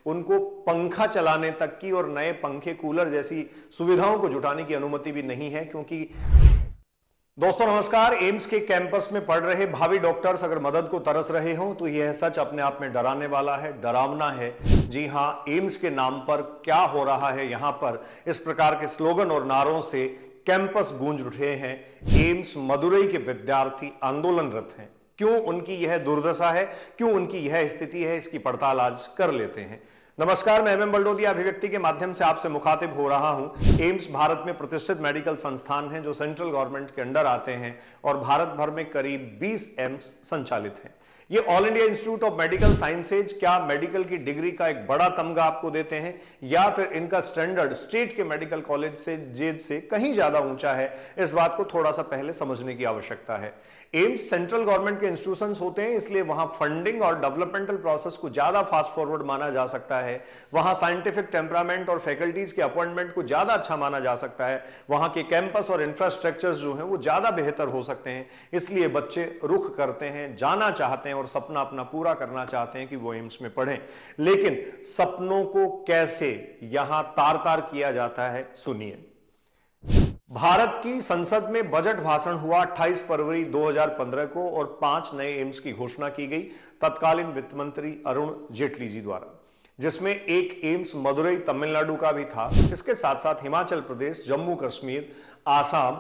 उनको पंखा चलाने तक की और नए पंखे कूलर जैसी सुविधाओं को जुटाने की अनुमति भी नहीं है। क्योंकि दोस्तों नमस्कार, एम्स के कैंपस में पढ़ रहे भावी डॉक्टर्स अगर मदद को तरस रहे हो तो यह सच अपने आप में डराने वाला है, डरावना है। जी हां, एम्स के नाम पर क्या हो रहा है यहां पर, इस प्रकार के स्लोगन और नारों से कैंपस गूंज उठे हैं। एम्स मदुरई के विद्यार्थी आंदोलनरत हैं। क्यों उनकी यह दुर्दशा है, क्यों उनकी यह स्थिति है, इसकी पड़ताल आज कर लेते हैं। नमस्कार, मैं एमएम बलडोदिया अभिव्यक्ति के माध्यम से आपसे मुखातिब हो रहा हूं। एम्स भारत में प्रतिष्ठित मेडिकल संस्थान हैं जो सेंट्रल गवर्नमेंट के अंडर आते हैं और भारत भर में करीब 20 एम्स संचालित हैं। ये All India Institute of Medical Sciences क्या मेडिकल की डिग्री का एक बड़ा तमगा आपको देते हैं या फिर इनका स्टैंडर्ड स्टेट के मेडिकल कॉलेज से जेड से कहीं ज्यादा ऊंचा है, इस बात को थोड़ा सा पहले समझने की आवश्यकता है। एम्स सेंट्रल गवर्नमेंट के इंस्टीट्यूशंस होते हैं, इसलिए वहां फंडिंग और डेवलपमेंटल प्रोसेस को ज्यादा फास्ट फॉरवर्ड माना जा सकता है। वहां साइंटिफिक टेम्परामेंट और फैकल्टीज के अपॉइंटमेंट को ज्यादा अच्छा माना जा सकता है। वहां के कैंपस और इंफ्रास्ट्रक्चर्स जो हैं वो ज्यादा बेहतर हो सकते हैं। इसलिए बच्चे रुख करते हैं, जाना चाहते हैं और सपना अपना पूरा करना चाहते हैं कि वो एम्स में पढ़ें। लेकिन सपनों को कैसे यहां तार तार किया जाता है, सुनिए। भारत की संसद में बजट भाषण हुआ 28 फरवरी 2015 को और 5 नए एम्स की घोषणा की गई तत्कालीन वित्त मंत्री अरुण जेटली जी द्वारा, जिसमें एक एम्स मदुरई तमिलनाडु का भी था। इसके साथ साथ हिमाचल प्रदेश, जम्मू कश्मीर, आसाम,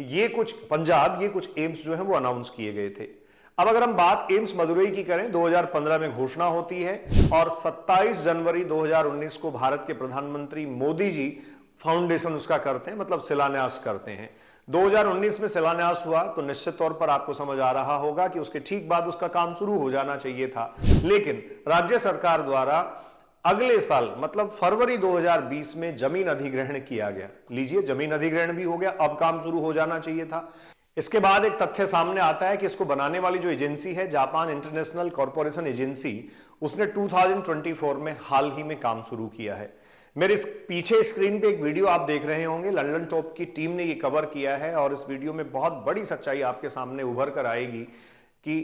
पंजाब, ये कुछ एम्स जो है वो अनाउंस किए गए थे। अब अगर हम बात एम्स मदुरई की करें, 2015 में घोषणा होती है और 27 जनवरी 2019 को भारत के प्रधानमंत्री मोदी जी फाउंडेशन उसका करते हैं, मतलब शिलान्यास करते हैं। 2019 में शिलान्यास हुआ तो निश्चित तौर पर आपको समझ आ रहा होगा कि उसके ठीक बाद उसका काम शुरू हो जाना चाहिए था। लेकिन राज्य सरकार द्वारा अगले साल मतलब फरवरी 2020 में जमीन अधिग्रहण किया गया। लीजिए, जमीन अधिग्रहण भी हो गया, अब काम शुरू हो जाना चाहिए था। इसके बाद एक तथ्य सामने आता है कि इसको बनाने वाली जो एजेंसी है, जापान इंटरनेशनल कॉर्पोरेशन एजेंसी, उसने 2024 में हाल ही में काम शुरू किया है। मेरे पीछे स्क्रीन पे एक वीडियो आप देख रहे होंगे, लंदन टॉप की टीम ने ये कवर किया है और इस वीडियो में बहुत बड़ी सच्चाई आपके सामने उभर कर आएगी कि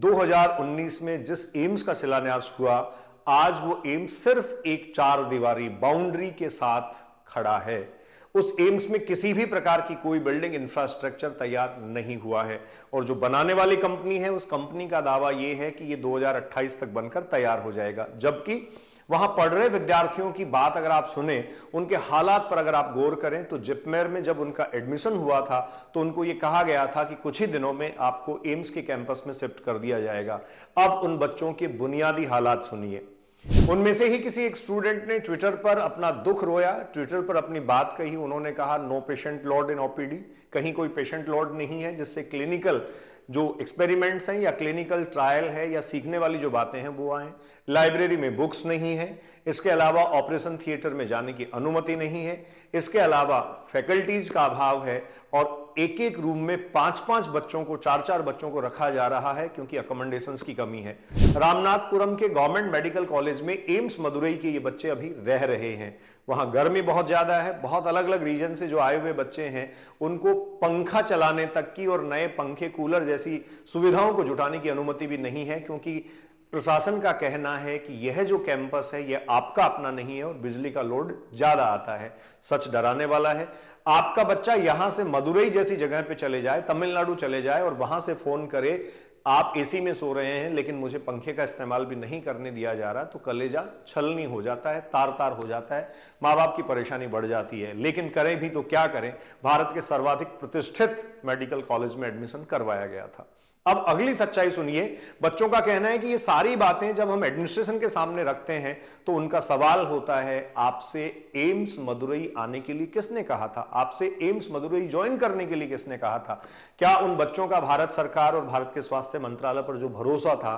2019 में जिस एम्स का शिलान्यास हुआ, आज वो एम्स सिर्फ एक 4 दीवारी बाउंड्री के साथ खड़ा है। उस एम्स में किसी भी प्रकार की कोई बिल्डिंग इंफ्रास्ट्रक्चर तैयार नहीं हुआ है और जो बनाने वाली कंपनी है, उस कंपनी का दावा यह है कि ये 2028 तक बनकर तैयार हो जाएगा। जबकि वहां पढ़ रहे विद्यार्थियों की बात अगर आप सुने, उनके हालात पर अगर आप गौर करें तो जिपमेर में जब उनका एडमिशन हुआ था तो उनको यह कहा गया था कि कुछ ही दिनों में आपको एम्स के कैंपस में शिफ्ट कर दिया जाएगा। अब उन बच्चों के बुनियादी हालात सुनिए। उनमें से ही किसी एक स्टूडेंट ने ट्विटर पर अपना दुख रोया, ट्विटर पर अपनी बात कही। उन्होंने कहा, no patient load in OPD, कहीं कोई पेशेंट लोड नहीं है जिससे क्लिनिकल जो एक्सपेरिमेंट्स हैं या क्लिनिकल ट्रायल है या सीखने वाली जो बातें हैं वो आए। लाइब्रेरी में बुक्स नहीं है, इसके अलावा ऑपरेशन थिएटर में जाने की अनुमति नहीं है, इसके अलावा फैकल्टीज का अभाव है और एक एक रूम में 5-5 बच्चों को, 4-4 बच्चों को रखा जा रहा है क्योंकि अकोमोडेशंस की कमी है। रामनाथपुरम के गवर्नमेंट मेडिकल कॉलेज में एम्स मदुरई के ये बच्चे अभी रह रहे हैं। वहां गर्मी बहुत ज्यादा है, बहुत अलग अलग रीजन से जो आए हुए बच्चे हैं उनको पंखा चलाने तक की और नए पंखे कूलर जैसी सुविधाओं को जुटाने की अनुमति भी नहीं है, क्योंकि प्रशासन का कहना है कि यह जो कैंपस है यह आपका अपना नहीं है और बिजली का लोड ज्यादा आता है। सच डराने वाला है। आपका बच्चा यहां से मदुरई जैसी जगह पे चले जाए, तमिलनाडु चले जाए और वहां से फोन करे, आप एसी में सो रहे हैं लेकिन मुझे पंखे का इस्तेमाल भी नहीं करने दिया जा रहा, तो कलेजा छलनी हो जाता है, तार तार हो जाता है, माँ बाप की परेशानी बढ़ जाती है। लेकिन करें भी तो क्या करें, भारत के सर्वाधिक प्रतिष्ठित मेडिकल कॉलेज में एडमिशन करवाया गया था। अब अगली सच्चाई सुनिए। बच्चों का कहना है कि ये सारी बातें जब हम एडमिनिस्ट्रेशन के सामने रखते हैं तो उनका सवाल होता है, आपसे एम्स मदुरई आने के लिए किसने कहा था, आपसे एम्स मदुरई ज्वाइन करने के लिए किसने कहा था? क्या उन बच्चों का भारत सरकार और भारत के स्वास्थ्य मंत्रालय पर जो भरोसा था,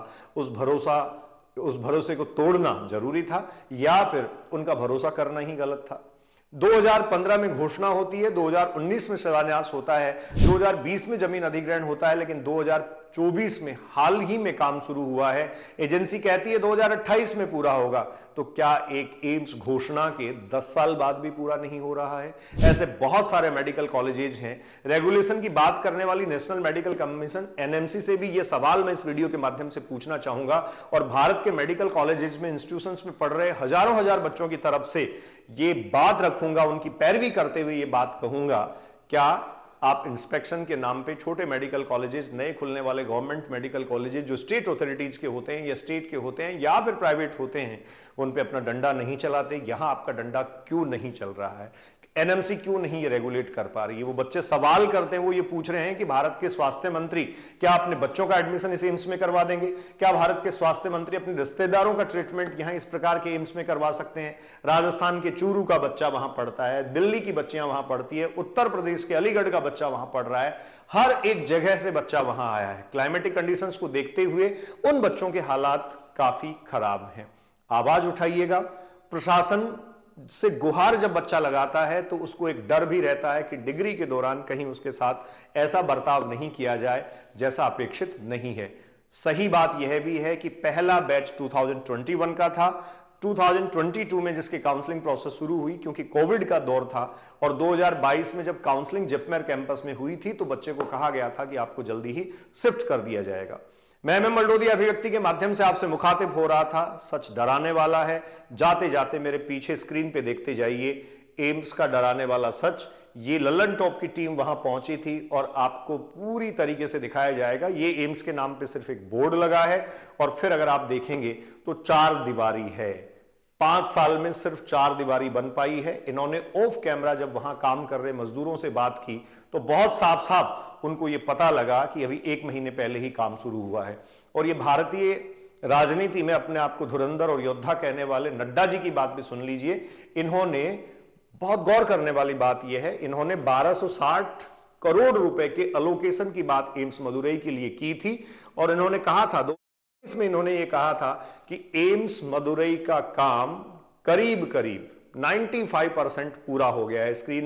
उस भरोसे को तोड़ना जरूरी था या फिर उनका भरोसा करना ही गलत था? 2015 में घोषणा होती है, 2019 में शिलान्यास होता है, 2020 में जमीन अधिग्रहण होता है, लेकिन 2024 में हाल ही में काम शुरू हुआ है। एजेंसी कहती है 2028 में पूरा होगा, तो क्या एक एम्स घोषणा के 10 साल बाद भी पूरा नहीं हो रहा है? ऐसे बहुत सारे मेडिकल कॉलेजेस हैं। रेगुलेशन की बात करने वाली नेशनल मेडिकल कमीशन एनएमसी से भी यह सवाल मैं इस वीडियो के माध्यम से पूछना चाहूंगा, और भारत के मेडिकल कॉलेजेस में, इंस्टीट्यूशंस में पढ़ रहे हजारों हजार बच्चों की तरफ से ये बात रखूंगा, उनकी पैरवी करते हुए ये बात कहूंगा, क्या आप इंस्पेक्शन के नाम पे छोटे मेडिकल कॉलेजेस, नए खुलने वाले गवर्नमेंट मेडिकल कॉलेजेस जो स्टेट अथॉरिटीज के होते हैं या स्टेट के होते हैं या फिर प्राइवेट होते हैं, उन पे अपना डंडा नहीं चलाते? यहां आपका डंडा क्यों नहीं चल रहा है? एनएमसी क्यों नहीं ये रेगुलेट कर पा रही है? वो बच्चे सवाल करते हैं, वो ये पूछ रहे हैं कि भारत के स्वास्थ्य मंत्री क्या अपने बच्चों का एडमिशन इस एम्स में करवा देंगे? क्या भारत के स्वास्थ्य मंत्री अपने रिश्तेदारों का ट्रीटमेंट यहां इस प्रकार के एम्स में करवा सकते हैं? राजस्थान के चूरू का बच्चा वहां पढ़ता है, दिल्ली की बच्चियां वहां पढ़ती है, उत्तर प्रदेश के अलीगढ़ का बच्चा वहां पढ़ रहा है, हर एक जगह से बच्चा वहां आया है। क्लाइमेटिक कंडीशंस को देखते हुए उन बच्चों के हालात काफी खराब हैं। आवाज उठाइएगा। प्रशासन से गुहार जब बच्चा लगाता है तो उसको एक डर भी रहता है कि डिग्री के दौरान कहीं उसके साथ ऐसा बर्ताव नहीं किया जाए जैसा अपेक्षित नहीं है। सही बात यह भी है कि पहला बैच 2021 का था। 2022 में जिसकी काउंसलिंग प्रोसेस शुरू हुई, क्योंकि कोविड का दौर था, और 2022 में जब काउंसलिंग जिपमेर कैंपस में हुई थी तो बच्चे को कहा गया था कि आपको जल्दी ही शिफ्ट कर दिया जाएगा। मैं एम मल्डोदी अभिव्यक्ति के माध्यम से आपसे मुखातिब हो रहा था। सच डराने वाला है। जाते जाते मेरे पीछे स्क्रीन पे देखते जाइए एम्स का डराने वाला सच। ये लल्लन टॉप की टीम वहां पहुंची थी और आपको पूरी तरीके से दिखाया जाएगा। ये एम्स के नाम पे सिर्फ एक बोर्ड लगा है, और फिर अगर आप देखेंगे तो 4 दीवारी है। 5 साल में सिर्फ 4 दीवारी बन पाई है। इन्होंने ऑफ कैमरा जब वहां काम कर रहे मजदूरों से बात की तो बहुत साफ साफ उनको यह पता लगा कि अभी 1 महीने पहले ही काम शुरू हुआ है। और ये भारतीय राजनीति में अपने आप को धुरंधर और योद्धा कहने वाले नड्डा जी की बात भी सुन लीजिए। इन्होंने बहुत गौर करने वाली बात यह है, इन्होंने 1260 करोड़ रुपए के अलोकेशन की बात एम्स मदुरई के लिए की थी, और इन्होंने कहा था, इसमें इन्होंने ये कहा था कि एम्स मदुरई का काम करीब करीब 95% पूरा हो गया है। स्क्रीन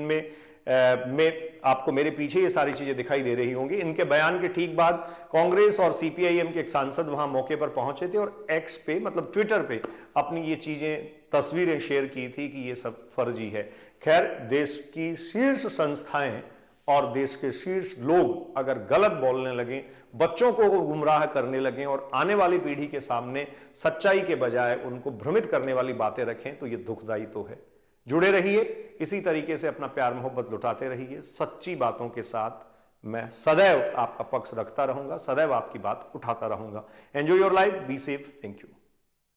में आपको मेरे पीछे ये सारी चीजें दिखाई दे रही होंगी। इनके बयान के ठीक बाद कांग्रेस और सीपीआईएम के एक सांसद वहां मौके पर पहुंचे थे और एक्स पे, मतलब ट्विटर पे, अपनी ये चीजें, तस्वीरें शेयर की थी कि ये सब फर्जी है। खैर, देश की शीर्ष संस्थाएं और देश के शीर्ष लोग अगर गलत बोलने लगे, बच्चों को गुमराह करने लगे और आने वाली पीढ़ी के सामने सच्चाई के बजाय उनको भ्रमित करने वाली बातें रखें, तो ये दुखदाई तो है। जुड़े रहिए, इसी तरीके से अपना प्यार मोहब्बत लुटाते रहिए। सच्ची बातों के साथ मैं सदैव आपका पक्ष रखता रहूंगा, सदैव आपकी बात उठाता रहूंगा। Enjoy your life, be safe, thank you.